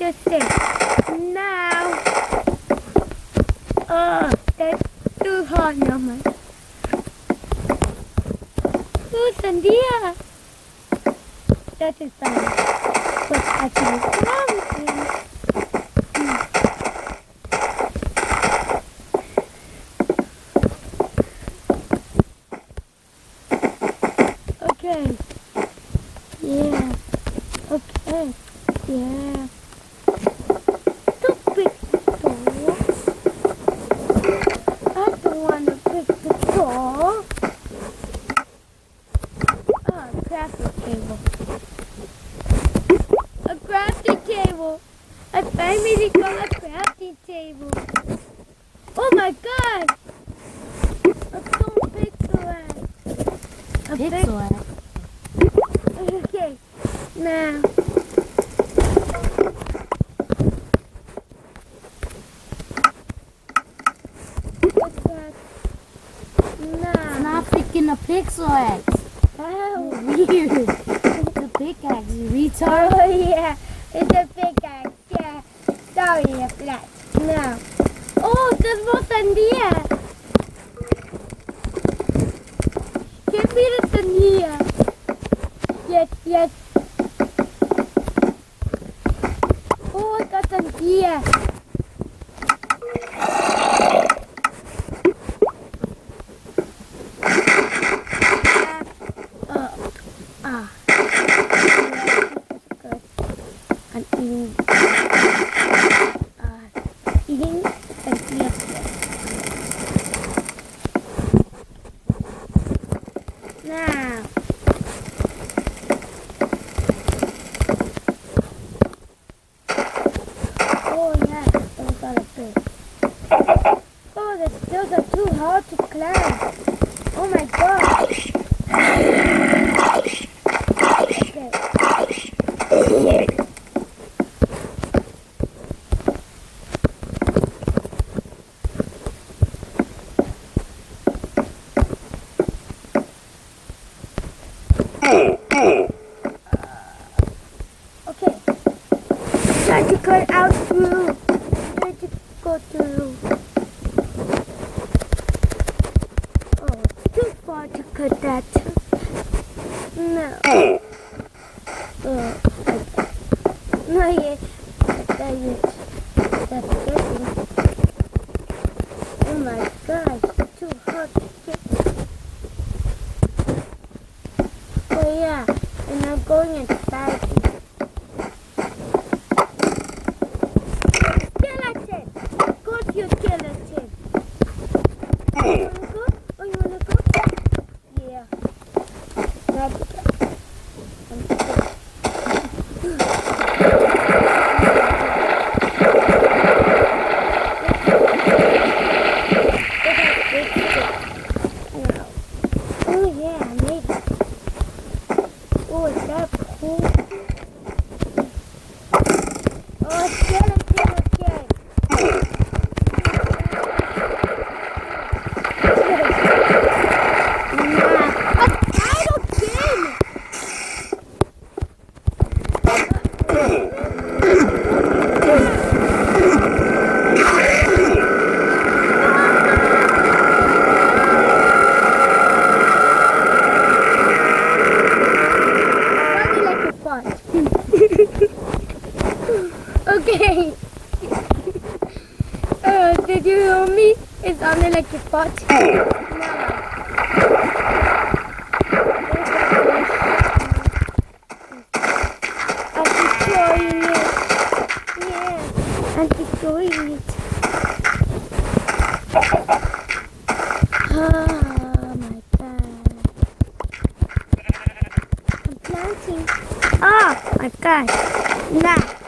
to sit. Now. Oh, that's too hard, Mama. Oh, Sandia. That is fine. But actually, promising. Okay. Yeah. Okay. Yeah. Don't pick the doors. I don't want to pick the door. Oh, crafting table. A crafting table. I finally got a crafting table. Oh my god! A stone pixel. A Pixel. Okay. Now. What's that? Now. It's not freaking a pixel axe. Oh. Weird. It's a pickaxe, you retard. Oh yeah, it's a pickaxe. Yeah. Sorry, a flat. No. Oh, there's more sandia. Give me the sandia. Yes, yes. Oh, I got sandia. I'm eating, eating sandia. Now. Oh yeah, those are the big. Oh, those are too hard to climb. Oh my gosh. Okay. Okay. Try to cut out through. Try to go through. Oh, too far to cut that. No. No, yet. That is. That's getting. Oh my gosh, it's too hard to get. Oh yeah, and I'm going inside. Skeleton! Go to your skeleton. You wanna go? Oh, you wanna go? Yeah. Grab it. Oh yeah, I made it. Oh, is that cool? Oh, skeleton again. Nah, a title game. Okay. Did you hear me? It sounded like a pot. I'm destroying it. Yeah, I'm destroying it. Oh my god. I'm planting. Oh my god. Nah.